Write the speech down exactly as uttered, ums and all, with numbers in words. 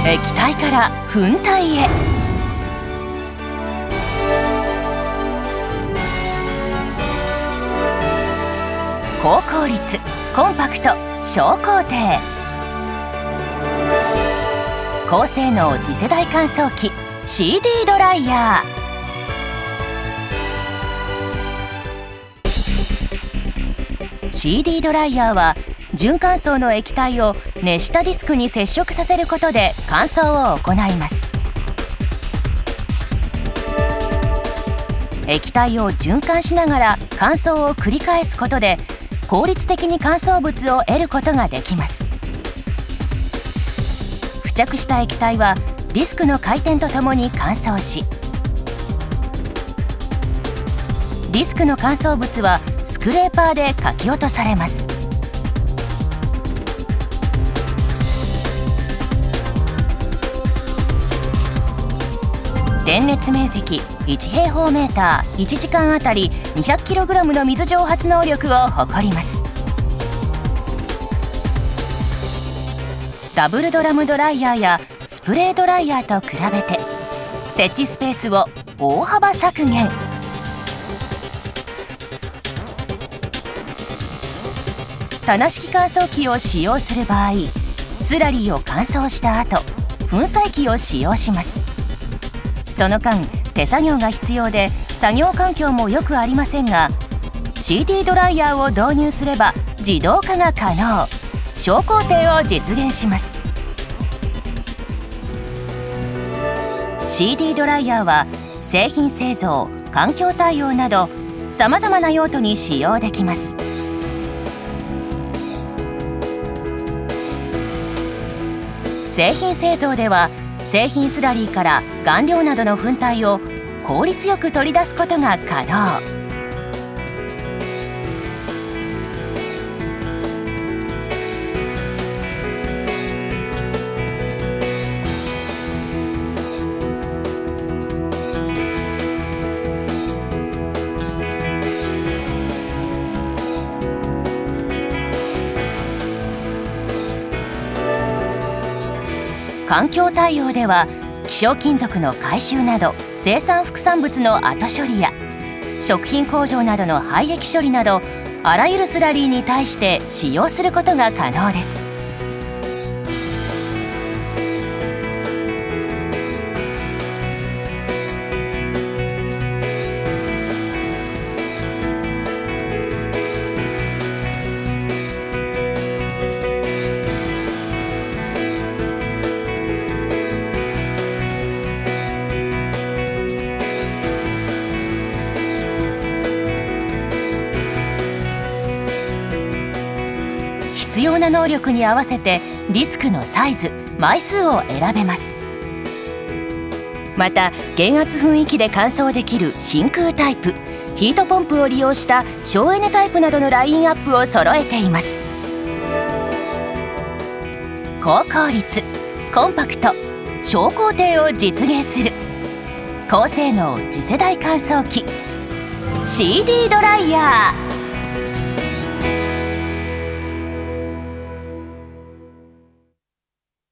液体から粉体へ。高効率、コンパクト、小工程。高性能次世代乾燥機 シーディー ドライヤー。シーディー ドライヤーは準乾燥の液体を熱したディスクに接触させることで乾燥を行います。液体を循環しながら乾燥を繰り返すことで効率的に乾燥物を得ることができます。付着した液体はディスクの回転とともに乾燥し、ディスクの乾燥物はスクレーパーでかき落とされます。電熱面積いち平方メーター、いちじかんあたり にひゃくキログラム の水蒸発能力を誇ります。ダブルドラムドライヤーやスプレードライヤーと比べて設置スペースを大幅削減。棚式乾燥機を使用する場合、スラリーを乾燥した後、粉砕機を使用します。その間手作業が必要で作業環境もよくありませんが、 シーディー ドライヤーを導入すれば自動化が可能、小工程を実現します。 シーディー ドライヤーは製品製造、環境対応などさまざまな用途に使用できます。製品製造では製品スラリーから顔料などの粉体を効率よく取り出すことが可能。環境対応では希少金属の回収など生産副産物の後処理や食品工場などの廃液処理などあらゆるスラリーに対して使用することが可能です。必要な能力に合わせてディスクのサイズ、枚数を選べます。また減圧雰囲気で乾燥できる真空タイプ、ヒートポンプを利用した省エネタイプなどのラインアップを揃えています。高効率、コンパクト、小工程を実現する高性能次世代乾燥機 シーディー ドライヤー。